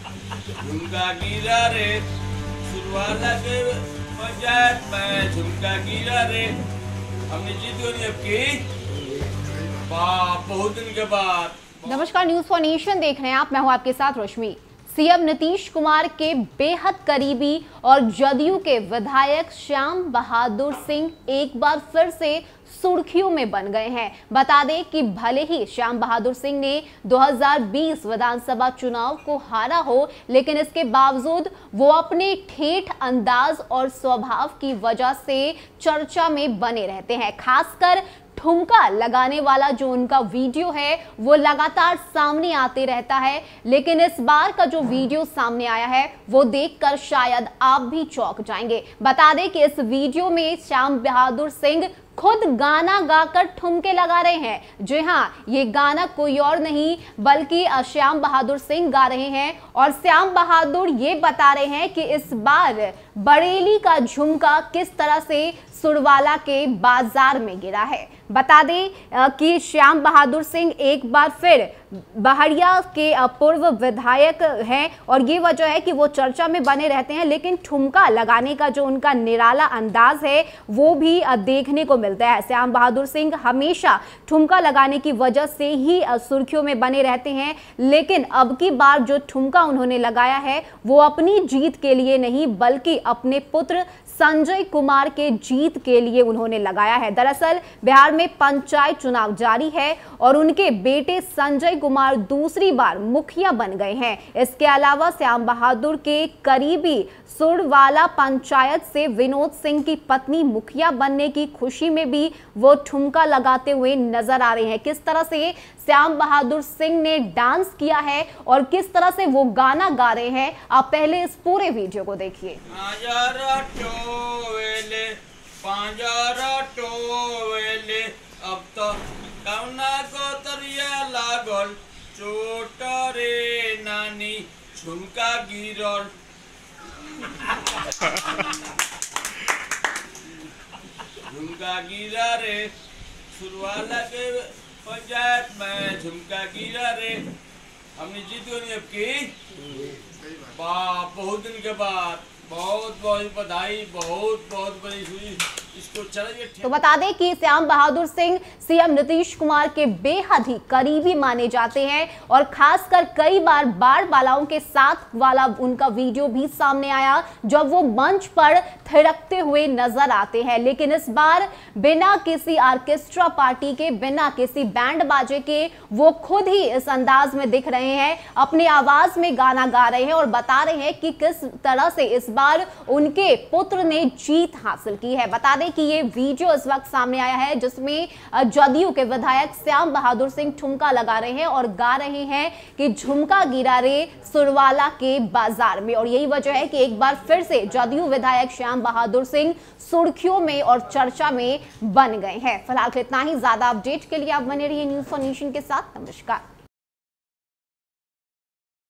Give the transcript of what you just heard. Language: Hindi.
झुमका गिरा रे सुरवाला के पंचायत में झुमका गिरा रे हमने जीत गई अब की बहुत दिन के बाद। नमस्कार, न्यूज फॉर नेशन देख रहे हैं आप। मैं हूं आपके साथ रश्मि। सीएम नीतीश कुमार के बेहद करीबी और जदयू के विधायक श्याम बहादुर सिंह एक बार फिर से सुर्खियों में बन गए हैं। बता दें कि भले ही श्याम बहादुर सिंह ने 2020 विधानसभा चुनाव को हारा हो, लेकिन इसके बावजूद वो अपने ठेठ अंदाज और स्वभाव की वजह से चर्चा में बने रहते हैं। खासकर ठुमका लगाने वाला जो उनका वीडियो है वो लगातार सामने आते रहता है, लेकिन इस बार का जो वीडियो सामने आया है वो देखकर शायद आप भी चौंक जाएंगे। बता दें कि इस वीडियो में श्याम बहादुर सिंह खुद गाना गाकर ठुमके लगा रहे हैं। जी हाँ, ये गाना कोई और नहीं बल्कि श्याम बहादुर सिंह गा रहे हैं और श्याम बहादुर ये बता रहे हैं कि इस बार बरेली का झुमका किस तरह से सुरवाला के बाजार में गिरा है। बता दें कि श्याम बहादुर सिंह एक बार फिर बहरिया के पूर्व विधायक हैं और ये वजह है कि वो चर्चा में बने रहते हैं, लेकिन ठुमका लगाने का जो उनका निराला अंदाज है वो भी देखने को मिलता है। श्याम बहादुर सिंह हमेशा ठुमका लगाने की वजह से ही सुर्खियों में बने रहते हैं, लेकिन अब की बार जो ठुमका उन्होंने लगाया है वो अपनी जीत के लिए नहीं बल्कि अपने पुत्र संजय कुमार के जीत के लिए उन्होंने लगाया है। दरअसल बिहार में पंचायत चुनाव जारी है और उनके बेटे संजय कुमार दूसरी बार मुखिया बन गए हैं। इसके अलावा श्याम बहादुर के करीबी सुरवाला पंचायत से विनोद सिंह की पत्नी मुखिया बनने की खुशी में भी वो ठुमका लगाते हुए नजर आ रहे हैं। किस तरह से श्याम बहादुर सिंह ने डांस किया है और किस तरह से वो गाना गा रहे हैं, आप पहले इस पूरे वीडियो को देखिए। अब तो कौना को तरिया लागल चोट रे नानी झुमका गिरल झुमका गिरा रे सुरवाला के पंचायत में झुमका गिरा रे हमने जीत गई अब की बहुत दिन के बाद। बहुत बहुत बधाई, बहुत बहुत बड़ी हुई इसको। चलिए, तो बता दें कि श्याम बहादुर सिंह सीएम नीतीश कुमार के बेहद ही करीबी माने जाते हैं और खासकर कई बार बाढ़ बालाओं के साथ वाला उनका वीडियो भी सामने आया जब वो मंच पर थिरकते हुए नजर आते हैं। लेकिन इस बार बिना किसी ऑर्केस्ट्रा पार्टी के, बिना किसी बैंड बाजे के वो खुद ही इस अंदाज में दिख रहे हैं, अपनी आवाज में गाना गा रहे हैं और बता रहे हैं कि किस तरह से इस बार उनके पुत्र ने जीत हासिल की है। बता दें कि ये वीडियो इस वक्त सामने आया है जिसमें जदयू के विधायक श्याम बहादुर सिंह ठुमका लगा रहे हैं और गा रहे हैं कि झुमका गिरा रे सुरवाला के बाजार में। और यही वजह है कि एक बार फिर से जदयू विधायक श्याम बहादुर सिंह सुर्खियों में और चर्चा में बन गए हैं। फिलहाल इतना ही। ज्यादा अपडेट के लिए आप बने रहिए न्यूज फॉर नेशन के साथ। नमस्कार।